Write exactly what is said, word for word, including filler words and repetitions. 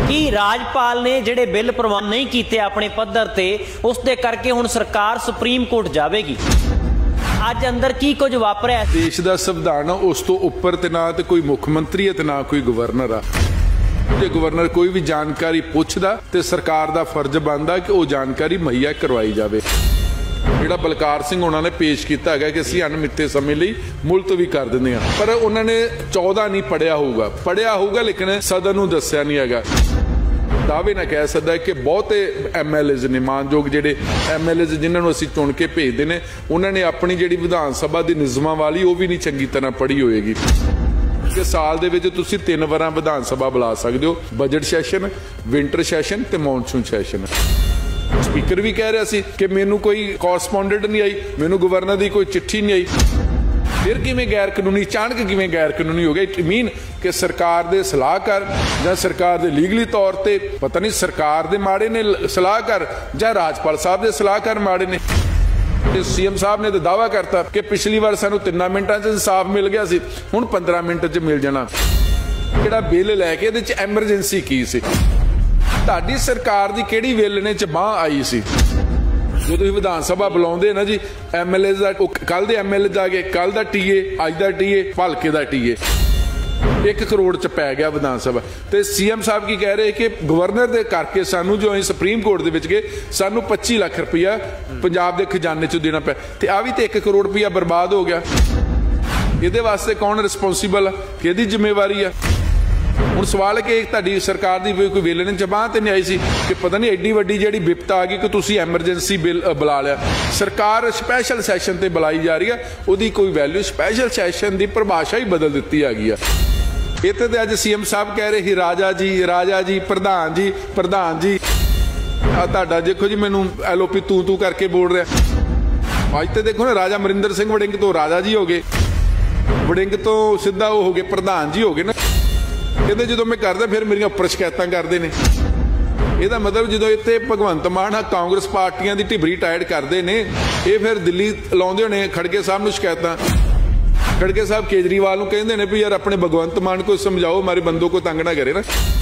कि राजपाल ने जिहड़े बिल प्रवान नहीं कीते अपने पद्धर ते उस दे करके हुण सरकार सुप्रीम कोर्ट जावेगी। अज अंदर की कुछ वापरिया। देश का संविधान उस तो उपर ते ना ते कोई मुख मंत्री है ते ना कोई गवर्नर आ। जे गवर्नर कोई भी जानकारी पुछदा ते सरकार का फर्ज बनता कि वो जानकारी मुहैया करवाई जाए। ਜਿਹੜਾ ਬਲਕਾਰ ਸਿੰਘ ਉਹਨਾਂ ਨੇ ਪੇਸ਼ ਕੀਤਾ ਹੈਗਾ ਕਿ ਅਸੀਂ ਅਣਮਿੱਥੇ ਸਮੇਂ ਲਈ ਮੁਲਤਵੀ ਕਰ ਦਿੰਦੇ ਹਾਂ, ਪਰ ਉਹਨਾਂ ਨੇ ਚੌਦਾਂ ਨਹੀਂ ਪੜਿਆ ਹੋਊਗਾ ਪੜਿਆ ਹੋਊਗਾ ਲੇਕਿਨ ਸਦਨ ਨੂੰ ਦੱਸਿਆ ਨਹੀਂ ਹੈਗਾ। ਦਾਅਵੇ ਨਾ ਕਹਿ ਸਕਦਾ ਕਿ ਬਹੁਤੇ ਐਮਐਲਏਜ਼ ਨੇ ਮਾਨਯੋਗ ਜਿਹੜੇ ਐਮਐਲਏਜ਼ ਜਿਨ੍ਹਾਂ ਨੂੰ ਅਸੀਂ ਚੁਣ ਕੇ ਭੇਜਦੇ ਨੇ ਉਹਨਾਂ ਨੇ ਆਪਣੀ ਜਿਹੜੀ ਵਿਧਾਨ ਸਭਾ ਦੀ ਨਿਯਮਾਂ ਵਾਲੀ ਉਹ ਵੀ ਨਹੀਂ ਚੰਗੀ ਤਰ੍ਹਾਂ ਪੜ੍ਹੀ ਹੋਏਗੀ ਕਿ ਸਾਲ ਦੇ ਵਿੱਚ ਤੁਸੀਂ ਤਿੰਨ ਵਾਰਾਂ ਵਿਧਾਨ ਸਭਾ ਬੁਲਾ ਸਕਦੇ ਹੋ, ਬਜਟ ਸੈਸ਼ਨ, ਵਿੰਟਰ ਸੈਸ਼ਨ ਤੇ ਮੌਨਸੂਨ ਸੈਸ਼ਨ। स्पीकर भी कह रहा सी कि मैनू कोई कॉरस्पोंडेंट नहीं आई, मैनू गवर्नर की कोई चिट्ठी नहीं आई। फिर किवें गैर कानूनी अचानक किवें गैर कानूनी हो गया? इट मीन कि सरकार दे सलाहकार जां सरकार दे लीगली तौर ते पता नहीं सरकार दे माड़े ने सलाहकार जां राजपाल साहब दे सलाहकार माड़े ने। सीएम साहब ने तो दावा करता कि पिछली बार सानू तिना मिनटां च इंसाफ मिल गया सी, हुण पंद्रह मिनट च मिल जाना। जिहड़ा बिल लैके इहदे च एमरजेंसी की सी? ਤੁਹਾਡੀ ਸਰਕਾਰ ਦੀ ਕਿਹੜੀ ਵੇਲਣੇ ਚ ਬਾਹ ਆਈ ਸੀ ਜਦੋਂ ਤੁਸੀਂ ਵਿਧਾਨ ਸਭਾ ਬੁਲਾਉਂਦੇ ਨਾ ਜੀ ਐਮਐਲਏ ਦਾ? ਕੱਲ ਦੇ ਐਮਐਲਏ ਜਾ ਕੇ ਕੱਲ ਦਾ ਟੀਏ, ਅੱਜ ਦਾ ਟੀਏ, ਭਲਕੇ ਦਾ ਟੀਏ ਇੱਕ ਕਰੋੜ ਚ ਪੈ ਗਿਆ ਵਿਧਾਨ ਸਭਾ। ਤੇ ਸੀਐਮ ਸਾਹਿਬ ਕੀ ਕਹਿ ਰਹੇ ਕਿ ਗਵਰਨਰ ਦੇ ਕਰਕੇ ਸਾਨੂੰ ਜੋ ਅਸੀਂ ਸੁਪਰੀਮ ਕੋਰਟ ਦੇ ਵਿੱਚ ਗਏ ਸਾਨੂੰ ਪੱਚੀ ਲੱਖ ਰੁਪਇਆ ਪੰਜਾਬ ਦੇ ਖਜ਼ਾਨੇ ਚ ਦੇਣਾ ਪਿਆ ਤੇ ਆ ਵੀ ਤੇ ਇੱਕ ਕਰੋੜ ਰੁਪਇਆ ਬਰਬਾਦ ਹੋ ਗਿਆ। ਇਹਦੇ ਵਾਸਤੇ ਕੌਣ ਰਿਸਪੌਂਸੀਬਲ ਆ? ਕਿਹਦੀ ਜ਼ਿੰਮੇਵਾਰੀ ਆ? ਹੁਣ ਸਵਾਲ ਹੈ ਕਿ ਤੁਹਾਡੀ ਸਰਕਾਰ ਦੀ ਕੋਈ ਵੇਲਣੇ ਚ ਬਾਂਹ ਤੇ ਨਹੀਂ ਆਈ ਸੀ ਕਿ ਪਤਾ ਨਹੀਂ ਐਡੀ ਵੱਡੀ ਜਿਹੜੀ ਵਿਪਤਾ ਆ ਗਈ ਕਿ ਤੁਸੀਂ ਐਮਰਜੈਂਸੀ ਬਿੱਲ ਬੁਲਾ ਲਿਆ। ਸਰਕਾਰ ਸਪੈਸ਼ਲ ਸੈਸ਼ਨ ਤੇ ਬੁਲਾਈ ਜਾ ਰਹੀ ਹੈ, ਉਹਦੀ ਕੋਈ ਵੈਲਿਊ ਸਪੈਸ਼ਲ ਸੈਸ਼ਨ ਦੀ ਪਰਿਭਾਸ਼ਾ ਹੀ ਬਦਲ ਦਿੱਤੀ ਹੈਗੀ ਆ। ਇੱਥੇ ਤੇ ਅੱਜ ਸੀਐਮ ਸਾਹਿਬ ਕਹਿ ਰਹੇ ਸੀ ਰਾਜਾ ਜੀ, ਰਾਜਾ ਜੀ, ਪ੍ਰਧਾਨ ਜੀ, ਪ੍ਰਧਾਨ ਜੀ। ਆ ਤੁਹਾਡਾ ਦੇਖੋ ਜੀ ਮੈਨੂੰ ਐਲਓਪੀ ਤੂੰ ਤੂੰ ਕਰਕੇ ਬੋਲ ਰਿਹਾ। ਅੱਜ ਤੇ ਦੇਖੋ ਨਾ ਰਾਜਾ ਅਮਰਿੰਦਰ ਸਿੰਘ ਵੜਿੰਗ ਤੋਂ ਰਾਜਾ ਜੀ ਹੋ ਗਏ, ਵੜਿੰਗ ਤੋਂ ਸਿੱਧਾ ਉਹ ਹੋ ਗਏ ਪ੍ਰਧਾਨ ਜੀ ਹੋ ਗਏ ਨਾ। कहते जो मैं करदा फिर मेरिया उपर शिकायत करते हैं। ਇਹਦਾ ਮਤਲਬ ਜਦੋਂ ਇੱਥੇ ਭਗਵੰਤ ਮਾਨ ਆ ਕਾਂਗਰਸ ਪਾਰਟੀਆਂ ਦੀ ਢਿਬਰੀ ਟਾਇਰ ਕਰਦੇ ਨੇ, ਇਹ ਫਿਰ ਦਿੱਲੀ ਲਾਉਂਦੇ ਹੋਣੇ ਖੜਗੇ ਸਾਹਿਬ ਨੂੰ ਸ਼ਿਕਾਇਤਾਂ। ਖੜਗੇ ਸਾਹਿਬ ਕੇਜਰੀਵਾਲ ਨੂੰ ਕਹਿੰਦੇ ਨੇ ਵੀ ਯਾਰ ਆਪਣੇ ਭਗਵੰਤ ਮਾਨ को समझाओ, हमारे बंदों को तंग ना करे ना।